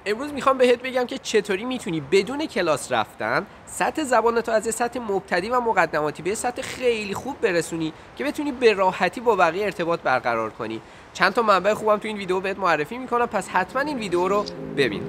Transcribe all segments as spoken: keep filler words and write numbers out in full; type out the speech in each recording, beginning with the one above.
امروز میخوام بهت بگم که چطوری میتونی بدون کلاس رفتن سطح زبانتو از سطح مبتدی و مقدماتی به سطح خیلی خوب برسونی که بتونی به راحتی با بقیه ارتباط برقرار کنی. چند تا منبع خوبم تو این ویدیو بهت معرفی میکنم، پس حتما این ویدیو رو ببین.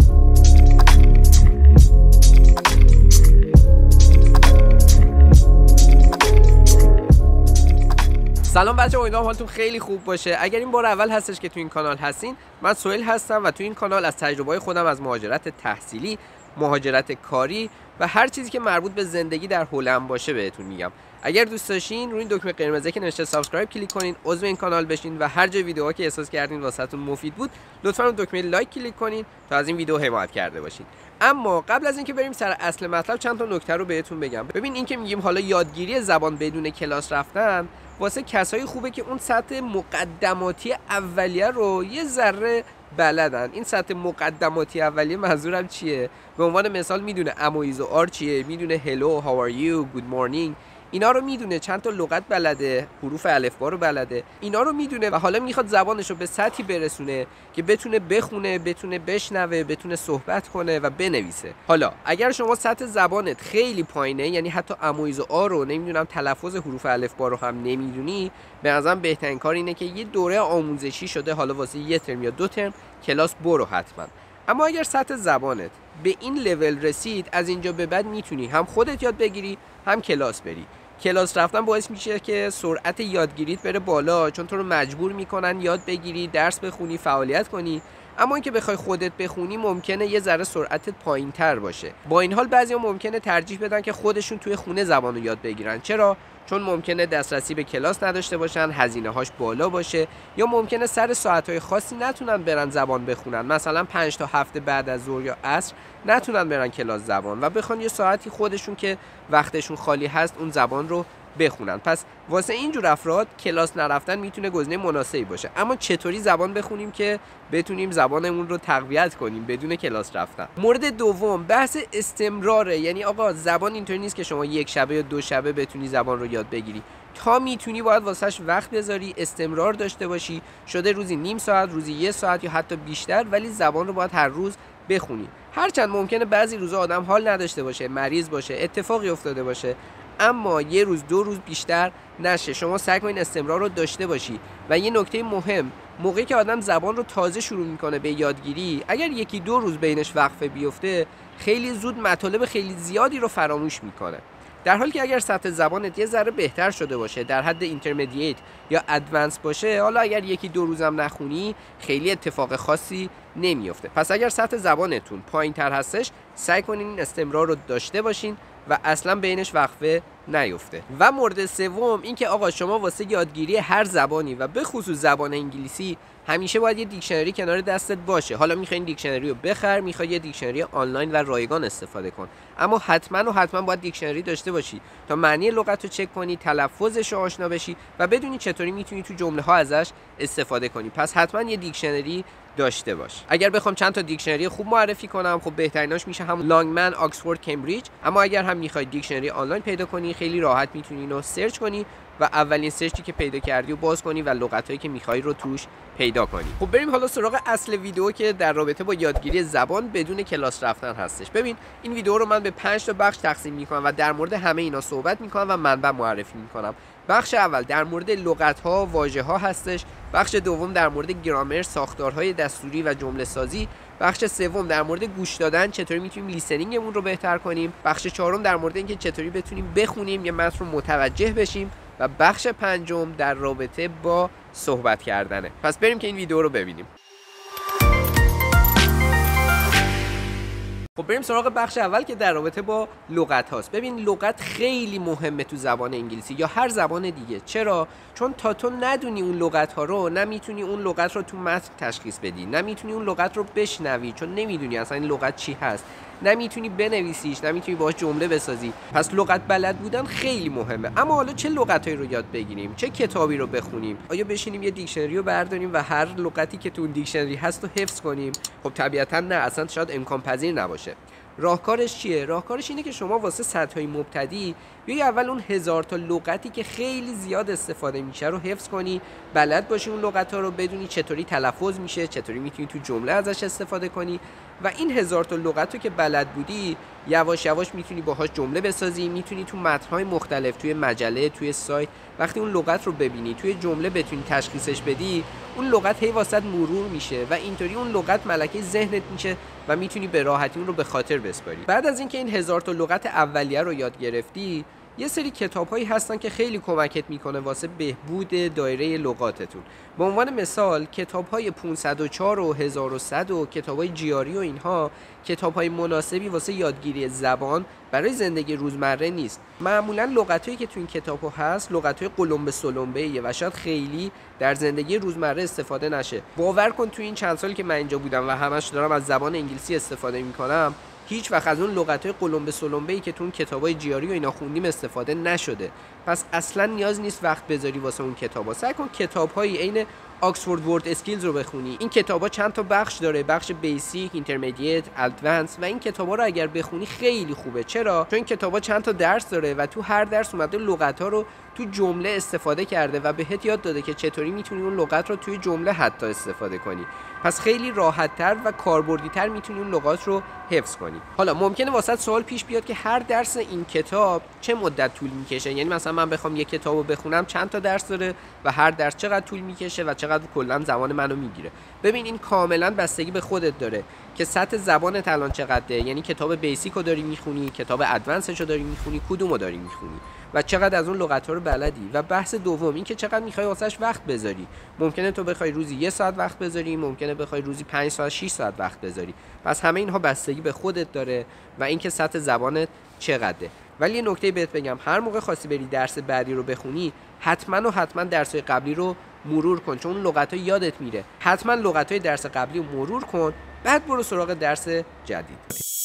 سلام بچه، امیدوارم حالتون خیلی خوب باشه. اگر این بار اول هستش که تو این کانال هستین، من سهیل هستم و تو این کانال از تجربه‌های خودم از مهاجرت تحصیلی، مهاجرت کاری و هر چیزی که مربوط به زندگی در هلند باشه بهتون میگم. اگر دوست داشتین روی این دکمه قرمزی که نوشته سابسکرایب کلیک کنین، عضو این کانال بشین و هر جای ویدیوها که احساس کردین واسهتون مفید بود لطفا اون دکمه لایک کلیک کنین تا از این ویدیو حمایت کرده باشین. اما قبل از اینکه بریم سر اصل مطلب چند تا نکته رو بهتون بگم. ببین، این که میگیم حالا یادگیری زبان بدون کلاس رفتن واسه کسایی خوبه که اون سطح مقدماتی اولیه رو یه ذره بلدن. این سطح مقدماتی اولیه منظورم چیه؟ به عنوان مثال میدونه امویز و آر چیه، میدونه هلو، هاو آر یو، گود مورنینگ، اینا رو میدونه، چند تا لغت بلده، حروف الفبا رو بلده، اینا رو میدونه و حالا میخواد زبانش رو به سطحی برسونه که بتونه بخونه، بتونه بشنوه، بتونه صحبت کنه و بنویسه. حالا اگر شما سطح زبانت خیلی پایینه، یعنی حتی امویز و آر رو نمیدونم، تلفظ حروف الفبا رو هم نمیدونی، به نظرم بهترین کار اینه که یه دوره آموزشی شده حالا واسه یه ترم یا دو ترم کلاس برو حتما. اما اگر سطح زبانت به این لول رسید، از اینجا به بعد میتونی هم خودت یاد بگیری هم کلاس بری. کلاس رفتن باعث میشه که سرعت یادگیریت بره بالا، چون تو رو مجبور میکنن یاد بگیری، درس بخونی، فعالیت کنی. اما اینکه بخوای خودت بخونی ممکنه یه ذره سرعتت پایین‌تر باشه. با این حال بعضیا ممکنه ترجیح بدن که خودشون توی خونه زبانو یاد بگیرن. چرا؟ چون ممکنه دسترسی به کلاس نداشته باشن، هزینه‌هاش بالا باشه، یا ممکنه سر ساعت‌های خاصی نتونن برن زبان بخونن. مثلا پنج تا هفت بعد از ظهر یا عصر نتونن برن کلاس زبان و بخوان یه ساعتی خودشون که وقتشون خالی هست اون زبان رو بخونن. پس واسه اینجور افراد کلاس نرفتن میتونه گزینه مناسبی باشه. اما چطوری زبان بخونیم که بتونیم زبانمون رو تقویت کنیم بدون کلاس رفتن؟ مورد دوم بحث استمراره. یعنی آقا زبان اینطوری نیست که شما یک شبه یا دو شبه بتونی زبان رو یاد بگیری. تا میتونی باید واسهش وقت بذاری، استمرار داشته باشی. شده روزی نیم ساعت، روزی یه ساعت یا حتی بیشتر، ولی زبان رو باید هر روز بخونی. هرچند ممکنه بعضی روزا آدم حال نداشته باشه، مریض باشه، اتفاقی افتاده باشه، اما یه روز دو روز بیشتر نشه. شما سعی کنین استمرار رو داشته باشی. و یه نکته مهم، موقعی که آدم زبان رو تازه شروع میکنه به یادگیری، اگر یکی دو روز بینش وقفه بیفته خیلی زود مطالب خیلی زیادی رو فراموش میکنه. در حالی که اگر سطح زبانت یه ذره بهتر شده باشه، در حد اینترمدییت یا ادوانس باشه، حالا اگر یکی دو روزم نخونی خیلی اتفاق خاصی نمیفته. پس اگر سطح زبانتون پایین‌تر هستش، سعی کنین این استمرار رو داشته باشین و اصلا بینش وقفه نیفته. و مورد سوم این که آقا شما واسه یادگیری هر زبانی و به خصوص زبان انگلیسی همیشه باید یه دیکشنری کنار دستت باشه. حالا میخوای این دیکشنری رو بخر، میخوای یه دیکشنری آنلاین و رایگان استفاده کن، اما حتما و حتما باید دیکشنری داشته باشی تا معنی لغت رو چک کنی، تلفظش رو آشنا بشی و بدونی چطوری میتونی تو جمله ها ازش استفاده کنی. پس حتما یه دیکشنری داشته باش. اگر بخوام چند تا دیکشنری خوب معرفی کنم، خب بهتریناش میشه هم لانگمن، آکسفورد، کمبریج. اما اگر هم میخوای دیکشنری آنلاین پیدا کنی، خیلی راحت میتونی اینو سرچ کنی و اولین سرچی که پیدا کردی رو باز کنی و لغتایی که میخوای رو توش پیدا کنی. خب بریم حالا سراغ اصل ویدیو که در رابطه با یادگیری زبان بدون کلاس رفتن هستش. ببین، این ویدیو رو من به پنج تا بخش تقسیم میکنم و در مورد همه اینا صحبت میکنم و منبع معرفی میکنم. بخش اول در مورد لغت‌ها، واژه‌ها هستش. بخش دوم در مورد گرامر، ساختارهای دستوری و جمله سازی. بخش سوم در مورد گوش دادن، چطوری میتونیم لیسنینگمون رو بهتر کنیم. بخش چهارم در مورد اینکه چطوری بتونیم بخونیم یا متن رو متوجه بشیم. و بخش پنجم در رابطه با صحبت کردنه. پس بریم که این ویدیو رو ببینیم. خب بریم سراغ بخش اول که در رابطه با لغت هاست. ببین، لغت خیلی مهمه تو زبان انگلیسی یا هر زبان دیگه. چرا؟ چون تا تو ندونی اون لغت ها رو، نمیتونی اون لغت رو تو متن تشخیص بدی، نمیتونی اون لغت رو بشنوی چون نمیدونی اصلا این لغت چی هست، نمیتونی بنویسیش، نمیتونی باهاش جمله بسازی. پس لغت بلد بودن خیلی مهمه. اما حالا چه لغتایی رو یاد بگیریم؟ چه کتابی رو بخونیم؟ آیا بشینیم یه دیکشنری رو برداریم و هر لغتی که تو اون دیکشنری هست رو حفظ کنیم؟ خب طبیعتا نه، اصلا شاید امکان پذیر نباشه. راهکارش چیه؟ راهکارش اینه که شما واسه سطح‌های مبتدی بیای اول اون هزار تا لغتی که خیلی زیاد استفاده میشه رو حفظ کنی بلد باشی اون لغت‌ها رو، بدونی چطوری تلفظ میشه، چطوری میتونی تو جمله ازش استفاده کنی و این هزار تا لغت رو که بلد بودی یواش یواش میتونی باهاش جمله بسازی، میتونی تو متن‌های مختلف، توی مجله، توی سایت، وقتی اون لغت رو ببینی توی جمله بتونی تشخیصش بدی، اون لغت هی واسط مرور میشه و اینطوری اون لغت ملکه ذهنت میشه و میتونی به راحتی اون رو به خاطر بسپاری. بعد از اینکه این هزار تا لغت اولیه رو یاد گرفتی، یه سری کتاب‌هایی هستن که خیلی کمکت میکنه واسه بهبود دایره لغاتتون. به عنوان مثال کتاب‌های پانصد و چهار و هزار و صد و کتاب‌های جیاری و اینها کتاب‌های مناسبی واسه یادگیری زبان برای زندگی روزمره نیست. معمولاً لغتایی که تو این کتاب‌ها هست لغت‌های قلمبه سلمبه‌ایه و شاید خیلی در زندگی روزمره استفاده نشه. باور کن تو این چند سالی که من اینجا بودم و همش دارم از زبان انگلیسی استفاده می‌کنم، هیچ وقت از اون لغت‌های قلمبه سلمبه‌ای که تو اون کتابای جیاری و اینا خوندیم استفاده نشده. پس اصلا نیاز نیست وقت بذاری واسه اون کتابا. سعی کن کتاب‌های عین آکسفورد ورد اسکیلز رو بخونی. این کتابا چند تا بخش داره، بخش بیسیک، اینترمدییت، ادوانس و این کتابا رو اگر بخونی خیلی خوبه. چرا؟ چون این کتابا چند تا درس داره و تو هر درس اومده لغت‌ها رو تو جمله استفاده کرده و بهت یاد داده که چطوری میتونی اون لغت رو توی جمله حتی استفاده کنی. پس خیلی راحت‌تر و کاربردی‌تر میتونی اون لغات رو حفظ کنی. حالا ممکنه واسط سوال پیش بیاد که هر درس این کتاب چه مدت طول میکشه؟ یعنی مثلا من بخوام یک کتابو بخونم چند تا درس داره و هر درس چقدر طول میکشه و چقدر کلا زمان منو میگیره؟ ببین این کاملا بستگی به خودت داره که سطح زبانت الان چقدره، یعنی کتاب بیسیک رو داری میخونی، کتاب ادوانسش رو داری میخونی، کدومو داری میخونی و چقدر از اون لغت‌ها رو بلدی. و بحث دوم این که چقدر میخوای واسش وقت بذاری. ممکنه تو بخوای روزی یک ساعت وقت بذاری، ممکنه بخوای روزی پنج ساعت شش ساعت وقت بذاری. پس همه اینها بستگی به خودت داره و اینکه سطح زبانت چقدره. ولی یه نکته بهت بگم، هر موقع خواستی بری درس بعدی رو بخونی حتما و حتما درس‌های قبلی رو مرور کن، چون اون لغت‌ها یادت میره. حتما لغت‌های درس قبلی رو مرور کن، بعد برو سراغ درس جدید.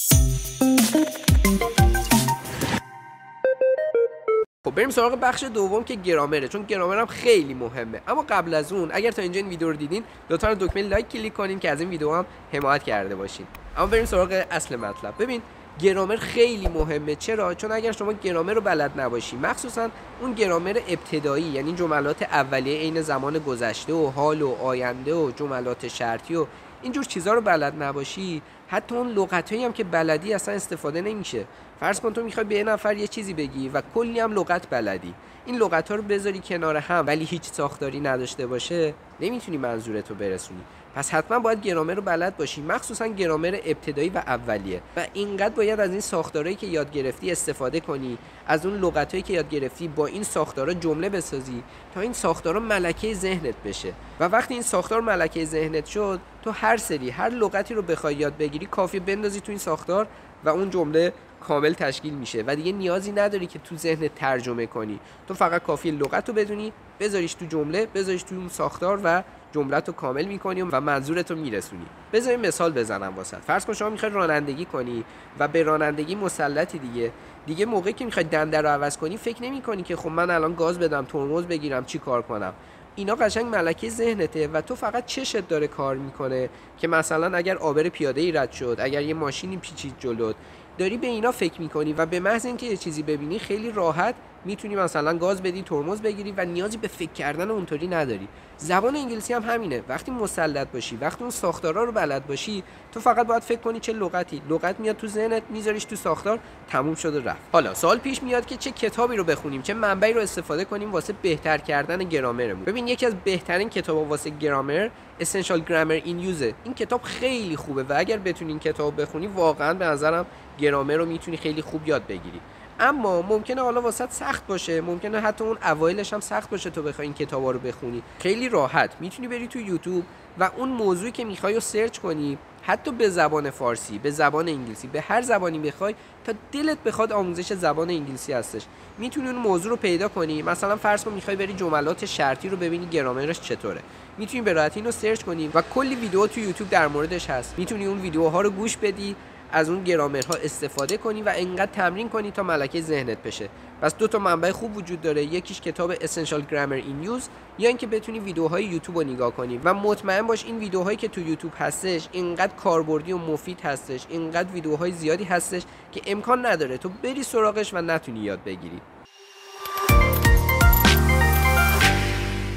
خب بریم سراغ بخش دوم که گرامره، چون گرامر هم خیلی مهمه. اما قبل از اون اگر تا اینجا این ویدیو رو دیدین لطفا دکمه لایک کلیک کنین که از این ویدیو هم حمایت کرده باشین. اما بریم سراغ اصل مطلب. ببین گرامر خیلی مهمه. چرا؟ چون اگر شما گرامر رو بلد نباشی، مخصوصا اون گرامر ابتدایی، یعنی جملات اولیه عین زمان گذشته و حال و آینده و جملات شرطی و اینجور چیزا رو بلد نباشی، حتی اون لغتایی هم که بلدی اصلا استفاده نمیشه. فرض کن تو میخوای به یه نفر یه چیزی بگی و کلی هم لغت بلدی، این لغت‌ها رو بذاری کنار هم ولی هیچ ساختاری نداشته باشه، نمیتونی منظورتو برسونی. پس حتما باید گرامر رو بلد باشی، مخصوصا گرامر ابتدایی و اولیه. و اینقدر باید از این ساختارهایی که یاد گرفتی استفاده کنی، از اون لغتایی که یاد گرفتی با این ساختارا جمله بسازی تا این ساختارا ملکه ذهنت بشه. و وقتی این ساختار ملکه ذهنت شد، تو هر سری هر لغتی رو بخوای یاد بگیری کافیه بندازی تو این ساختار و اون جمله کامل تشکیل میشه و دیگه نیازی نداری که تو ذهنت ترجمه کنی. تو فقط کافیه لغت رو بدونی، بذاریش تو جمله، بذاریش تو اون ساختار و جملت رو کامل میکنی و منظورت رو میرسونی. بذاریم مثال بزنم واسط. فرض کن شما میخوای رانندگی کنی و به رانندگی مسلطی دیگه. دیگه موقعی که میخوای دنده رو عوض کنی فکر نمیکنی که خب من الان گاز بدم، ترمز بگیرم، چی کار کنم. اینا قشنگ ملکه ذهنته و تو فقط چشت داره کار میکنه که مثلا اگر عابر پیاده‌ای رد شد، اگر یه ماشینی پیچید جلوت، داری به اینا فکر میکنی و به محض اینکه یه چیزی ببینی خیلی راحت میتونی مثلا گاز بدی، ترمز بگیری و نیازی به فکر کردن اونطوری نداری. زبان انگلیسی هم همینه. وقتی مسلط باشی، وقتی اون ساختارا رو بلد باشی، تو فقط باید فکر کنی چه لغتی. لغت میاد تو ذهنت، میذاریش تو ساختار، تموم شد و رفت. حالا سوال پیش میاد که چه کتابی رو بخونیم، چه منبعی رو استفاده کنیم واسه بهتر کردن گرامرمون. ببین یکی از بهترین کتابا واسه گرامر Essential Grammar in Use. این کتاب خیلی خوبه و اگر بتونی این کتاب بخونی واقعا به نظرم گرامر رو میتونی خیلی خوب یاد بگیری. اما ممکنه حالا واسط سخت باشه، ممکنه حتی اون اوایلش هم سخت باشه تو بخوای این کتابا رو بخونی. خیلی راحت میتونی بری تو یوتیوب و اون موضوعی که میخوای رو سرچ کنی، حتی به زبان فارسی، به زبان انگلیسی، به هر زبانی بخوای، تا دلت بخواد آموزش زبان انگلیسی هستش. میتونی اون موضوع رو پیدا کنی. مثلا فرض کن میخوای بری جملات شرطی رو ببینی گرامرش چطوره، میتونی به راحتی اینو سرچ کنی و کلی ویدیو تو یوتیوب در موردش هست. میتونی اون ویدیوها رو گوش بدی، از اون گرامرها استفاده کنی و انقدر تمرین کنی تا ملکه ذهنت بشه. پس دو تا منبع خوب وجود داره، یکیش کتاب Essential Grammar in Use یا اینکه بتونی ویدیوهای یوتیوب رو نگاه کنی و مطمئن باش این ویدیوهایی که تو یوتیوب هستش اینقدر کاربردی و مفید هستش، اینقدر ویدیوهای زیادی هستش که امکان نداره تو بری سراغش و نتونی یاد بگیری.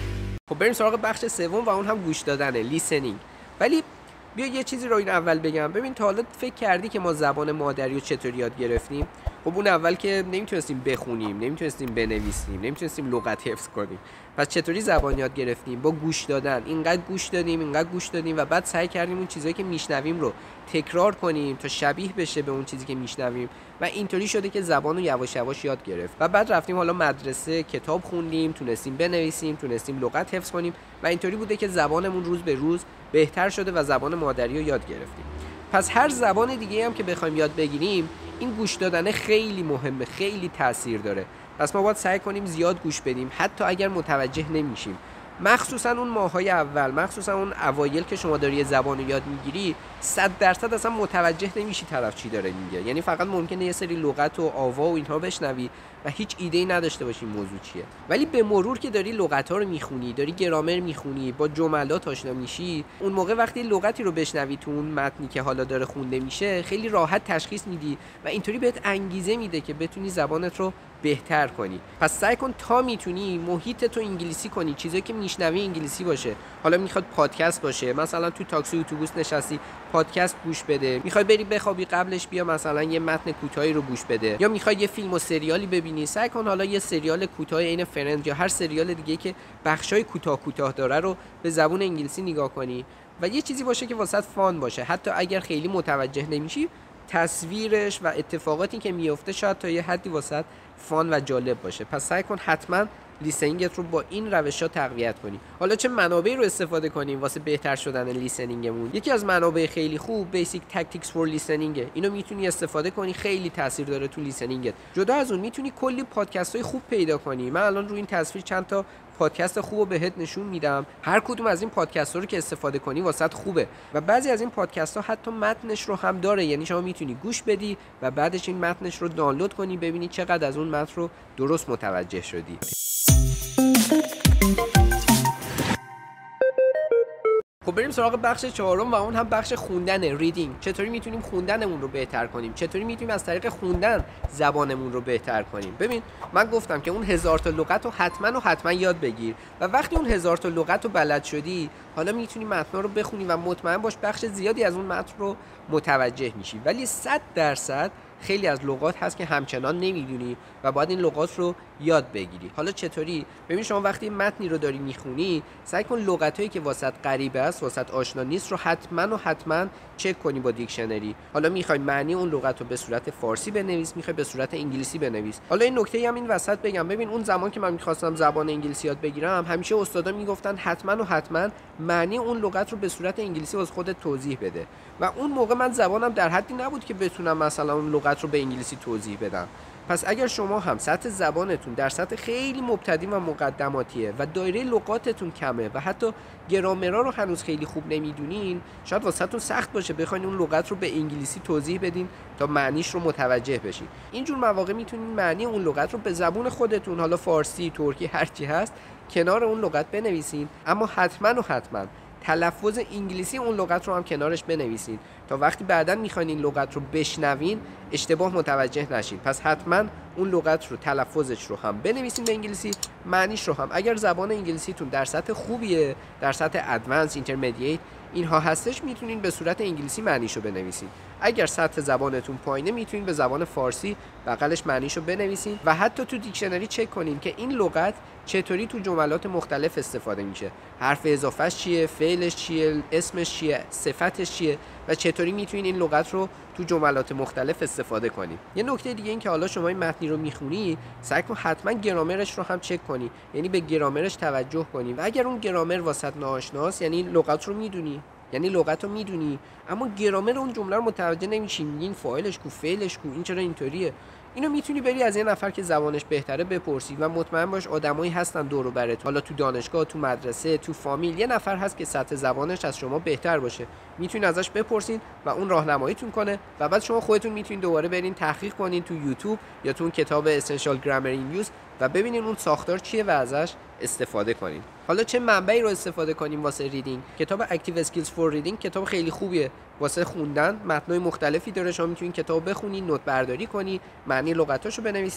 خب بریم سراغ بخش سوم و اون هم گوش دادنه، لیسنینگ. ولی بیا یه چیزی رو این اول بگم. ببین تا حالا فکر کردی که ما زبان مادری رو چطور یاد گرفتیم؟ خب اون اول که نمیتونستیم بخونیم، نمیتونستیم بنویسیم، نمیتونستیم لغت حفظ کنیم. پس چطوری زبان یاد گرفتیم؟ با گوش دادن. اینقدر گوش دادیم، اینقدر گوش دادیم و بعد سعی کردیم اون چیزایی که میشنویم رو تکرار کنیم تا شبیه بشه به اون چیزی که میشنویم و اینطوری شده که زبان رو یواش یواش یاد گرفت. و بعد رفتیم حالا مدرسه، کتاب خوندیم، تونستیم بنویسیم، تونستیم لغت حفظ کنیم و اینطوری بوده که زبانمون روز به روز بهتر شده و زبان مادری رو یاد گرفتیم. پس هر زبان دیگه هم که بخوایم یاد بگیریم، این گوش دادن خیلی مهمه، خیلی تاثیر داره. پس ما باید سعی کنیم زیاد گوش بدیم حتی اگر متوجه نمیشیم. مخصوصا اون ماهای اول، مخصوصا اون اوایل که شما داری یه زبان رو یاد میگیری، صد درصد اصلا متوجه نمیشی طرف چی داره میگه. یعنی فقط ممکنه یه سری لغت و آوا و اینها بشنوی و هیچ ایده‌ای نداشته باشی موضوع چیه. ولی به مرور که داری لغت‌ها رو میخونی، داری گرامر میخونی، با جملات آشنا میشی، اون موقع وقتی لغتی رو بشنوی تو اون متنی که حالا داره خونده میشه، خیلی راحت تشخیص میدی و اینطوری بهت انگیزه میده که بتونی زبانت رو بهتر کنی. پس سعی کن تا میتونی محیط تو انگلیسی کنی، چیزایی که میشنوی انگلیسی باشه. حالا میخواد پادکست باشه، مثلا تو تاکسی اتوبوس نشستی پادکست گوش بده، میخوای بری بخوابی قبلش بیا مثلا یه متن کوتاهی رو گوش بده، یا میخوای یه فیلم و سریالی ببینی، سعی کن حالا یه سریال کوتاه عین فرند یا هر سریال دیگه که بخشای کوتاه کوتاه داره رو به زبون انگلیسی نگاه کنی و یه چیزی باشه که واسط فان باشه. حتی اگر خیلی متوجه نمیشی، تصویرش و اتفاقاتی که میفته شاید تا یه حدی واسط فان و جالب باشه. پس سعی کن حتما لیسنینگت رو با این روش‌ها تقویت کنی. حالا چه منابعی رو استفاده کنیم واسه بهتر شدن لیسنینگمون؟ یکی از منابع خیلی خوب بیسیک تاکتیکس فور لیسنینگ. اینو میتونی استفاده کنی، خیلی تاثیر داره تو لیسنینگت. جدا از اون میتونی کلی پادکست‌های خوب پیدا کنی. من الان روی این تصویر چند تا پادکست خوبو بهت نشون میدم. هر کدوم از این پادکست‌ها رو که استفاده کنی واسط خوبه و بعضی از این پادکست‌ها حتی متنش رو هم داره. یعنی شما میتونی گوش بدی و بعدش این متنش رو دانلود کنی، ببینی چقدر از اون متن رو درست متوجه شدی. خب بریم سراغ بخش چهارم و اون هم بخش خوندن، ریدینگ. چطوری میتونیم خوندنمون رو بهتر کنیم؟ چطوری میتونیم از طریق خوندن زبانمون رو بهتر کنیم؟ ببین من گفتم که اون هزار تا لغت رو حتما و حتما یاد بگیر و وقتی اون هزار تا لغت رو بلد شدی، حالا میتونی متن رو بخونی و مطمئن باش بخش زیادی از اون متن رو متوجه میشی. ولی صد درصد خیلی از لغات هست که همچنان نمیدونی و باید این لغات رو یاد بگیری. حالا چطوری؟ ببین شما وقتی متنی رو داری میخونی، سعی کن لغتایی که واسط غریبه است، واسط آشنا نیست رو حتما و حتما چک کنی با دیکشنری. حالا میخوای معنی اون لغت رو به صورت فارسی بنویس، میخوای به صورت انگلیسی بنویس. حالا این نکته هم این وسط بگم، ببین اون زمان که من میخواستم زبان انگلیسی یاد بگیرم، همیشه استادا میگفتن حتما و حتما معنی اون لغت رو به صورت انگلیسی واسه خودت توضیح بده و اون موقع من زبانم در حدی نبود که بتونم مثلا اون لغت رو به انگلیسی توضیح بدم. پس اگر شما هم سطح زبانتون در سطح خیلی مبتدی و مقدماتیه و دایره لغاتتون کمه و حتی گرامرها رو هنوز خیلی خوب نمیدونین، شاید واسهتون سخت باشه بخواید اون لغت رو به انگلیسی توضیح بدین تا معنیش رو متوجه بشین. اینجور مواقع میتونین معنی اون لغت رو به زبون خودتون، حالا فارسی، ترکی، هر چی هست، کنار اون لغت بنویسین، اما حتما و حتما تلفظ انگلیسی اون لغت رو هم کنارش بنویسین تا وقتی بعداً میخواین این لغت رو بشنوین اشتباه متوجه نشین. پس حتما اون لغت رو تلفظش رو هم بنویسین به انگلیسی، معنیش رو هم. اگر زبان انگلیسیتون در سطح خوبیه، در سطح ادوانس، اینترمدییت اینها هستش، میتونین به صورت انگلیسی معنیشو بنویسین. اگر سطح زبانتون پایینه، میتونین به زبان فارسی بغلش معنیشو بنویسین و حتی تو دیکشنری چک کنین که این لغت چطوری تو جملات مختلف استفاده میشه، حرف اضافهش چیه، فعلش چیه، اسمش چیه، صفتش چیه و چطوری میتونین این لغت رو تو جملات مختلف استفاده کنی. یه نکته دیگه این که حالا شما این متنی رو میخونی، سعی کن حتما گرامرش رو هم چک کنی، یعنی به گرامرش توجه کنی و اگر اون گرامر واسط ناآشناست، یعنی لغت رو میدونی، یعنی لغت رو میدونی اما گرامر اون جمله رو متوجه نمیشی، میگین فاعلش کو، فعلش کو، این چرا اینطوریه، اینو میتونی بری از یه نفر که زبانش بهتره بپرسی و مطمئن باش آدمایی هستن دور و برت، حالا تو دانشگاه، تو مدرسه، تو فامیل، یه نفر هست که سطح زبانش از شما بهتر باشه، میتونین ازش بپرسین و اون راهنماییتون کنه و بعد شما خودتون میتونین دوباره برین تحقیق کنین تو یوتیوب یا تو اون کتاب اسنشال گرامر این یوز و ببینین اون ساختار چیه و ازش استفاده کنین. حالا چه منبعی رو استفاده کنیم واسه ریدینگ؟ کتاب اکتیو اسکیلز فور ریدینگ کتاب خیلی خوبیه واسه خوندن، متنای مختلفی داره، شما میتونین کتاب بخونی، نوت برداری کنی، معنی لغتاشو بنویسی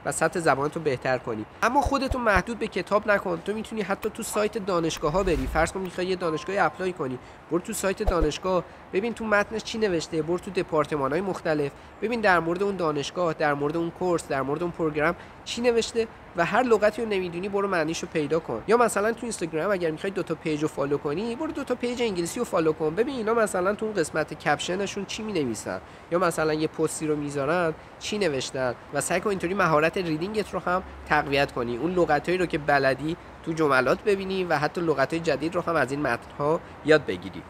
و سطح زبانتو بهتر کنی. اما خودتو محدود به کتاب نکن. تو میتونی حتی تو سایت دانشگاه‌ها بری. فرض کن میخوای یه دانشگاهی اپلای کنی، برو تو سایت دانشگاه ببین تو متنش چی نوشته، برو تو دپارتمان‌های مختلف ببین در مورد اون دانشگاه، در مورد اون کورس، در مورد اون پروگرام چی نوشته و هر لغتی رو نمیدونی برو معنیشو پیدا کن. یا مثلا تو اینستاگرام اگر میخوای دو تا پیج رو فالو کنی، برو دو تا پیج انگلیسی رو فالو کن، ببین اینا مثلا تو اون قسمت کپشنشون چی مینویسن یا مثلا یه پستی رو میذارن چی نوشتن و سعی کن اینطوری مهارت ریدینگت رو هم تقویت کنی. اون لغتایی رو که بلدی تو جملات ببینی و حتی لغتای جدید رو هم از این متن‌ها یاد بگیری.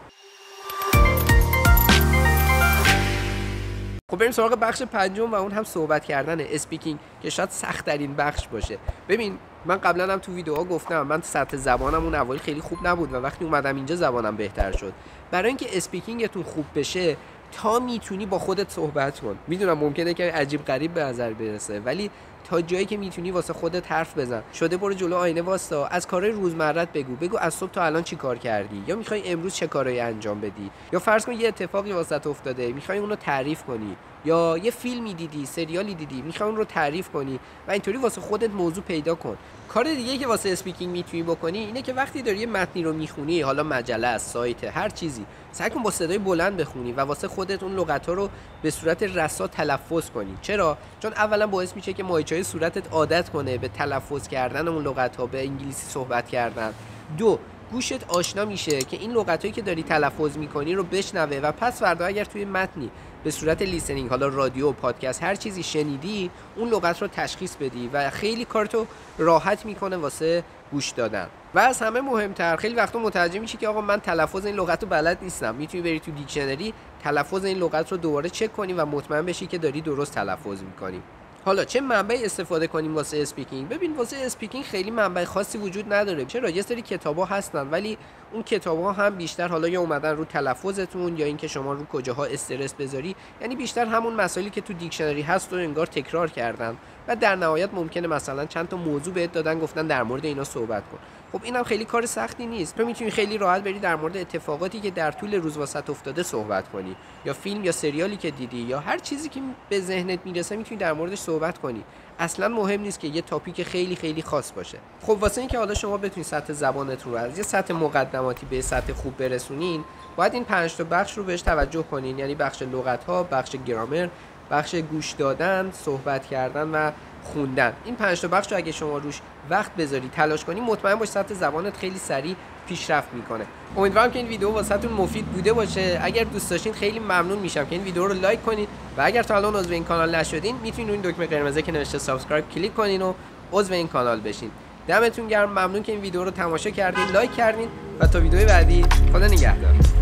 خب بریم سراغ بخش پنجم و اون هم صحبت کردن، اسپیکینگ، که شاید سخت ترین بخش باشه. ببین من قبلا هم تو ویدیوها گفتم من سطح زبانم اون اوایل خیلی خوب نبود و وقتی اومدم اینجا زبانم بهتر شد. برای اینکه اسپیکینگتون خوب بشه تا میتونی با خودت صحبت کن. میدونم ممکنه که عجیب غریب به نظر برسه ولی تا جایی که میتونی واسه خودت حرف بزن. شده برو جلو آینه واستا، از کارهای روزمرت بگو. بگو از صبح تا الان چی کار کردی، یا میخوای امروز چه کارایی انجام بدی، یا فرض کن یه اتفاقی واسط افتاده میخوای اون رو تعریف کنی، یا یه فیلمی دیدی، سریالی دیدی میخوای اون رو تعریف کنی و اینطوری واسه خودت موضوع پیدا کن. کار دیگه که واسه اسپیکینگ میتونی بکنی اینه که وقتی داری یه متنی رو میخونی، حالا مجله است، سایت، هر چیزی، سعی کن با صدای بلند بخونی و واسه خودت اون لغت‌ها رو به صورت رسا تلفظ کنی. چرا؟ چون اولا باعث میشه که ماهیچه‌های صورتت عادت کنه به تلفظ کردن اون لغت‌ها، به انگلیسی صحبت کردن. دو، گوشت آشنا میشه که این لغتایی که داری تلفظ میکنی رو بشنوه و پس فردا اگر توی متنی به صورت لیسنینگ، حالا رادیو، پادکست، هر چیزی شنیدی، اون لغت رو تشخیص بدی و خیلی کارتو راحت میکنه واسه گوش دادن. و از همه مهمتر، خیلی وقتا متوجه میشی که آقا من تلفظ این لغت رو بلد نیستم، میتونی بری تو دیکشنری تلفظ این لغت رو دوباره چک کنی و مطمئن بشی که داری درست تلفظ میکنی. حالا چه منبعی استفاده کنیم واسه اسپیکینگ؟ ببین واسه اسپیکینگ خیلی منبع خاصی وجود نداره. چرا؟ یه سری کتابا هستن ولی اون کتابا هم بیشتر حالا یا اومدن رو تلفظتون یا اینکه شما رو کجاها استرس بذاری، یعنی بیشتر همون مسائلی که تو دیکشنری هست رو انگار تکرار کردن و در نهایت ممکنه مثلا چند تا موضوع بهت دادن گفتن در مورد اینا صحبت کن. خب اینم خیلی کار سختی نیست. تو میتونی خیلی راحت بری در مورد اتفاقاتی که در طول روز واسط افتاده صحبت کنی، یا فیلم یا سریالی که دیدی، یا هر چیزی که به ذهنت میرسه میتونی در موردش صحبت کنی. اصلا مهم نیست که یه تاپیک خیلی خیلی خاص باشه. خب واسه اینکه حالا شما بتونید سطح زبانتون رو از یه سطح مقدماتی به سطح خوب برسونین، باید این پنج تا بخش رو بهش توجه کنین، یعنی بخش لغت‌ها، بخش گرامر، بخش گوش دادن، صحبت کردن و خوندن. این پنج تا بخش رو اگه شما روش وقت بذاری، تلاش کنی، مطمئن باش سطح زبانت خیلی سریع پیشرفت میکنه. امیدوارم که این ویدیو واسهتون مفید بوده باشه. اگر دوست داشتین خیلی ممنون میشم که این ویدیو رو لایک کنین و اگر تا الان عضو این کانال نشدین میتونین روی این دکمه قرمزی که نوشته سابسکرایب کلیک کنین و عضو این کانال بشین. دمتون گرم، ممنون که این ویدیو رو تماشا کردین، لایک کردین و تا ویدیو بعدی خدا نگهدار.